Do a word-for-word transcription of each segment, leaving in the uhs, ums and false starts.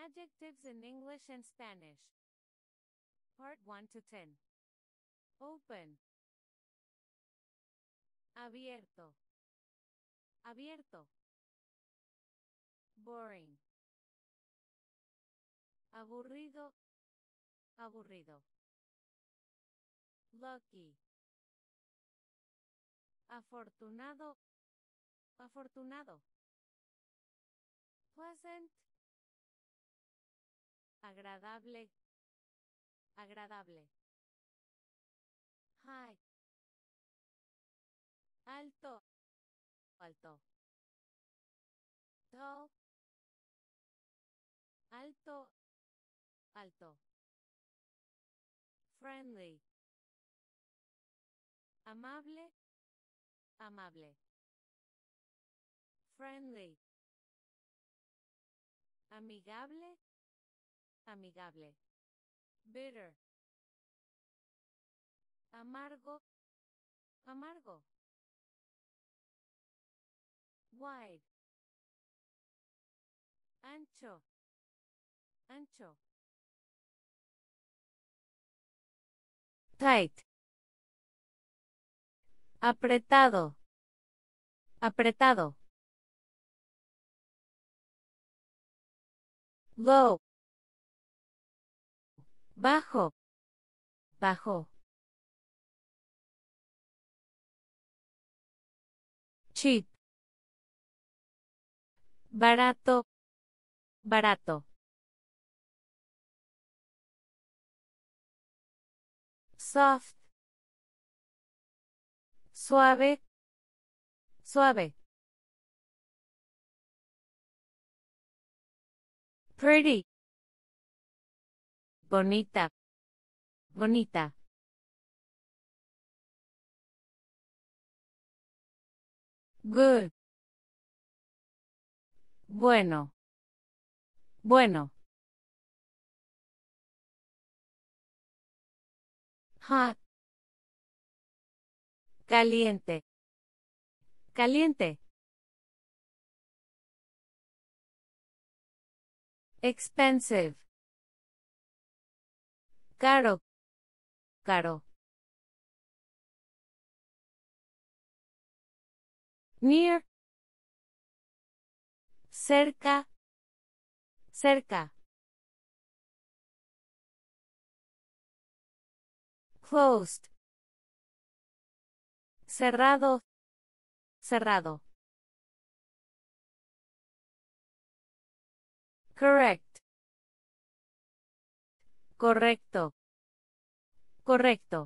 Adjectives in English and Spanish. Part one to ten. Open. Abierto. Abierto. Boring. Aburrido. Aburrido. Lucky. Afortunado. Afortunado. Pleasant. Agradable. Agradable. High. Alto. Alto. Tall. Alto. Alto. Friendly. Amable. Amable. Friendly. Amigable. Amigable. Bitter. Amargo. Amargo. Wide. Ancho. Ancho. Tight. Apretado. Apretado. Low. Bajo. Bajo. Cheap. Barato. Barato. Soft. Suave. Suave. Pretty. Bonita. Bonita. Good. Bueno. Bueno. Hot. Caliente. Caliente. Expensive. Caro. Caro. Near. Cerca. Cerca. Closed. Cerrado. Cerrado. Correct. Correcto. Correcto.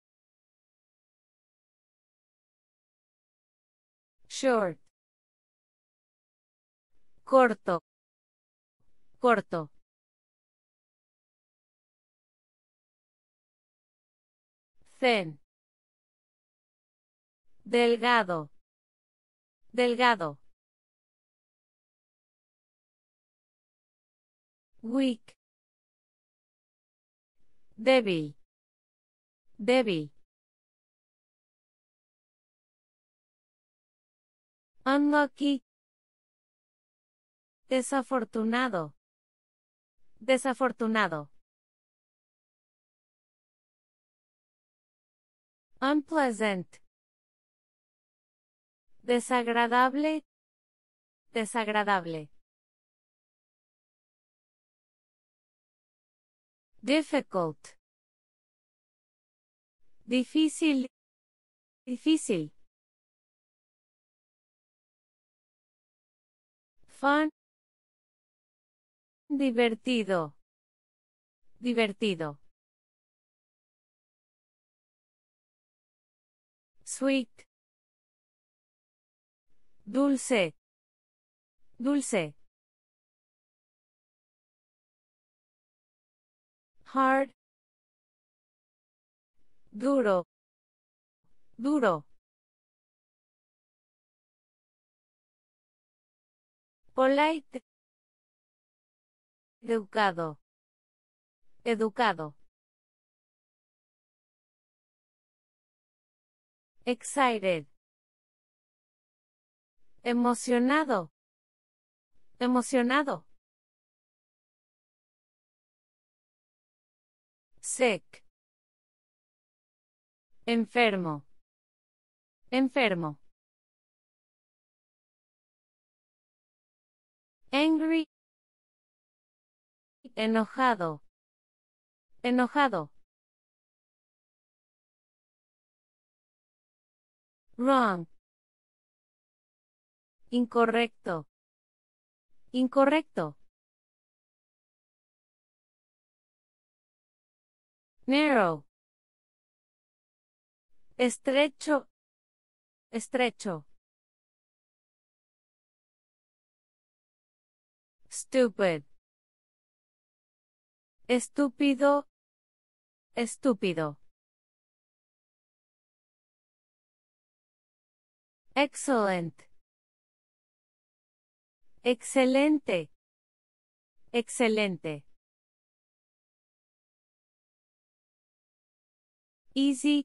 Short. Corto. Corto. Thin. Delgado. Delgado. Weak. Débil. Débil. Unlucky. Desafortunado. Desafortunado. Unpleasant. Desagradable. Desagradable. Difficult. Difícil. Difícil. Fun. Divertido. Divertido. Sweet. Dulce. Dulce. Hard. Duro. Duro. Polite. Educado. Educado. Excited. Emocionado. Emocionado. Sick. Enfermo. Enfermo. Angry. Enojado. Enojado. Wrong. Incorrecto. Incorrecto. Narrow. Estrecho. Estrecho. Stupid. Estúpido. Estúpido. Excellent. Excelente. Excelente. Easy.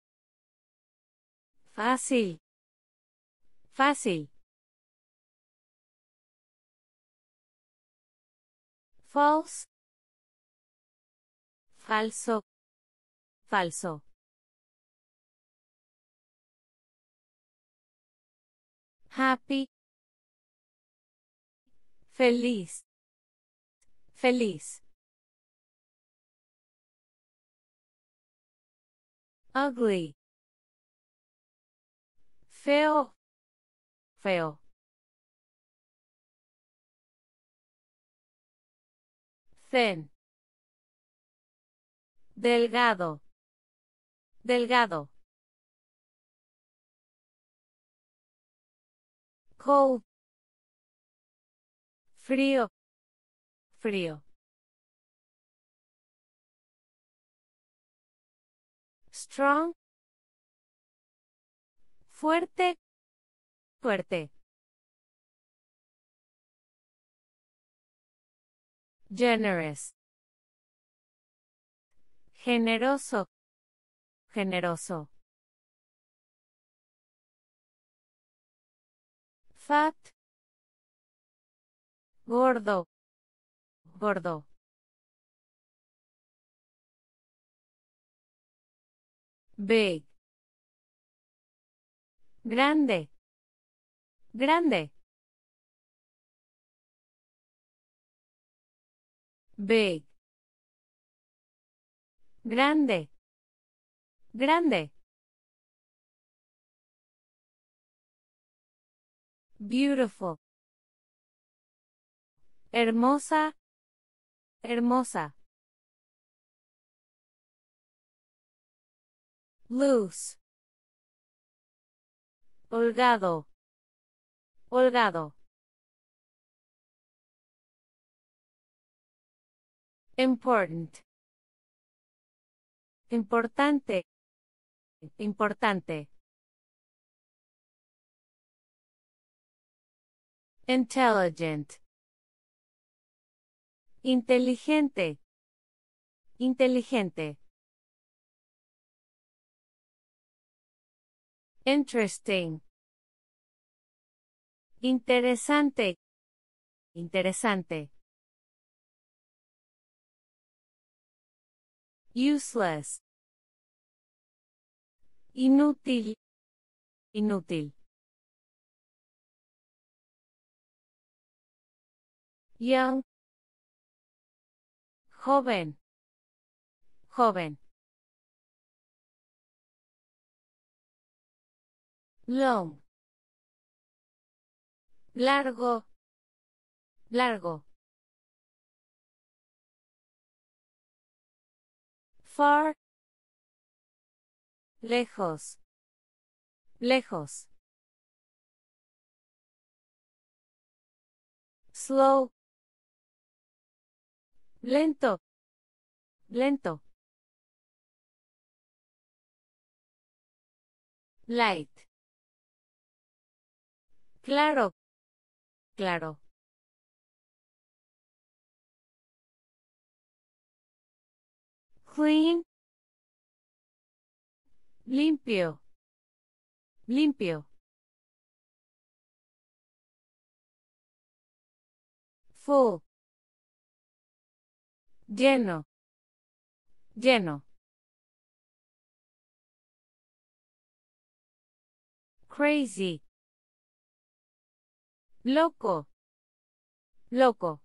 Fácil. Fácil. False. Falso. Falso. Happy. Feliz. Feliz. Ugly. Feo. Feo. Thin. Delgado. Delgado. Cold. Frío. Frío. Strong. Fuerte. Fuerte. Generous. Generoso. Generoso. Fat. Gordo. Gordo. Big. Grande. Grande. Big. Grande. Grande. Beautiful. Hermosa. Hermosa. Loose. Holgado. Holgado. Important. Importante. Importante. Intelligent. Inteligente. Inteligente. Interesting. Interesante. Interesante. Useless. Inútil. Inútil. Young. Joven. Joven. Long. Largo. Largo. Far. Lejos. Lejos. Slow. Lento. Lento. Light. Claro. Claro. Clean. Limpio. Limpio. Full. Lleno. lleno. Crazy. Loco. Loco.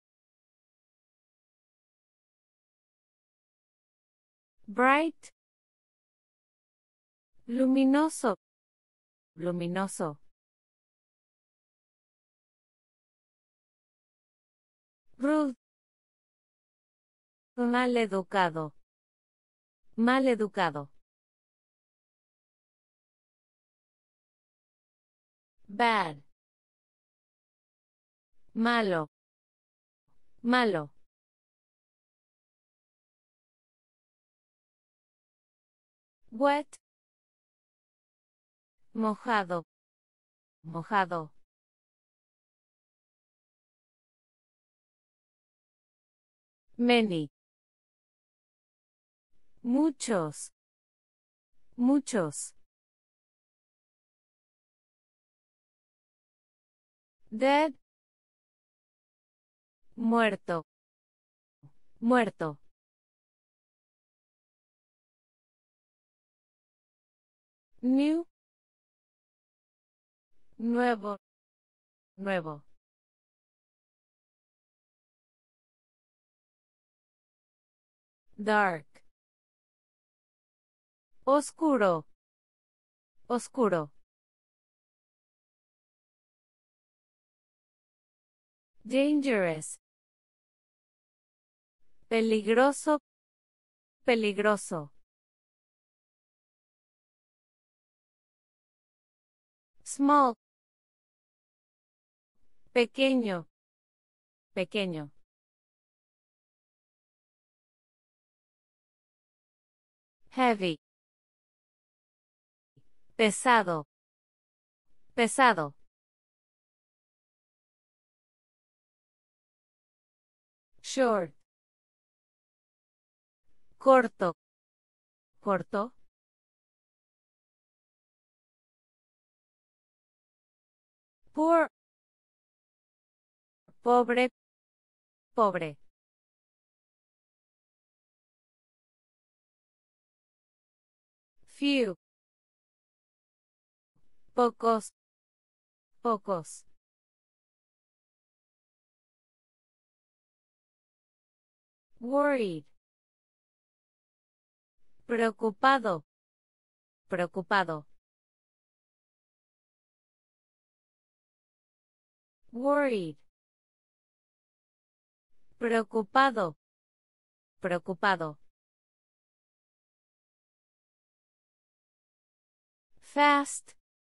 Bright. Luminoso. Luminoso. Rude. Mal educado. Mal educado. Bad. Malo. Malo. Wet. Mojado. Mojado. Many. Muchos. Muchos. Dead. Muerto. Muerto. New. Nuevo. Nuevo. Dark. Oscuro. Oscuro. Dangerous. Peligroso. Peligroso. Small. Pequeño. Pequeño. Heavy. Pesado. Pesado. Short. Corto. Corto. Poor. Pobre. Pobre. Few. Pocos. Pocos. Worried. Preocupado. Preocupado. Worried. Preocupado. Preocupado. Fast.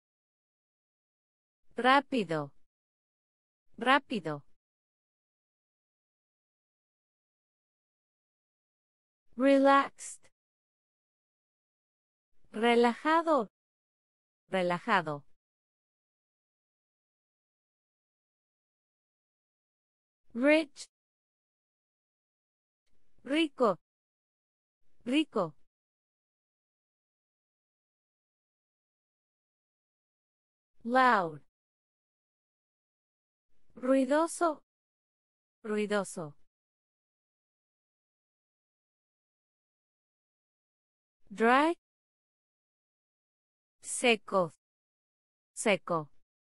Rápido. Rápido. Relaxed. Relajado. Relajado. Rich. Rico. Rico. Loud. Ruidoso. Ruidoso. Dry. Seco. Seco.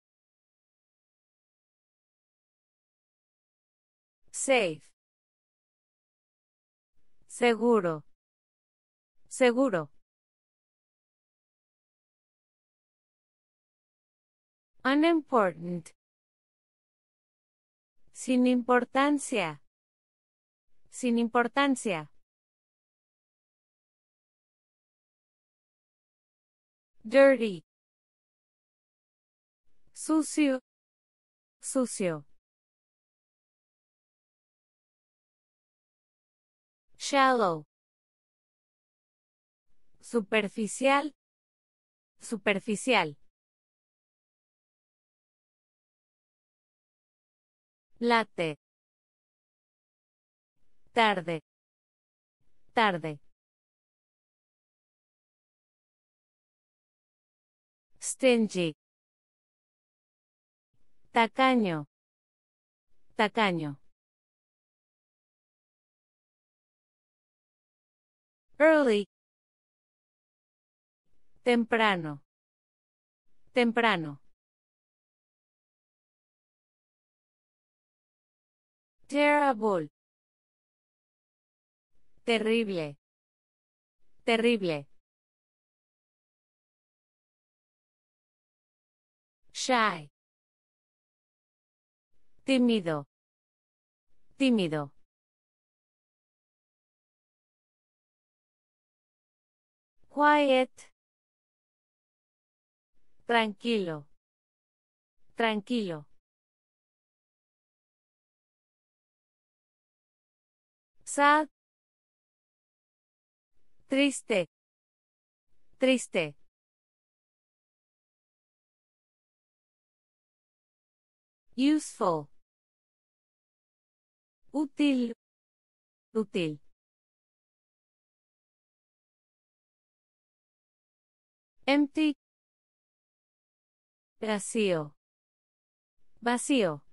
Safe. Seguro. Seguro. Unimportant. Sin importancia. Sin importancia. Dirty. Sucio. Sucio. Shallow. Superficial. Superficial. Late. Tarde. Tarde. Stingy. Tacaño. Tacaño. Early. Temprano. Temprano. Terrible. Terrible. Terrible. Shy. Tímido. Tímido. Quiet. Tranquilo. Tranquilo. Sad. Triste. Triste. Useful. Útil. Útil. Empty. Vacío. Vacío.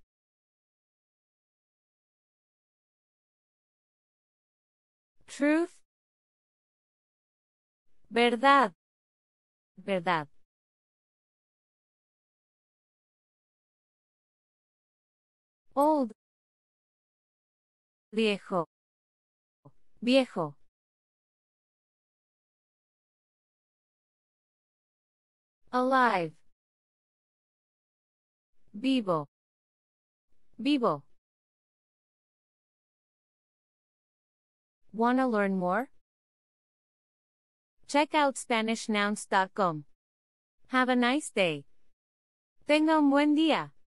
Truth. Verdad. Verdad. Old. Viejo. Viejo. Alive. Vivo. Vivo. Wanna learn more? Check out Spanish Nouns dot com. Have a nice day. Tenga un buen día.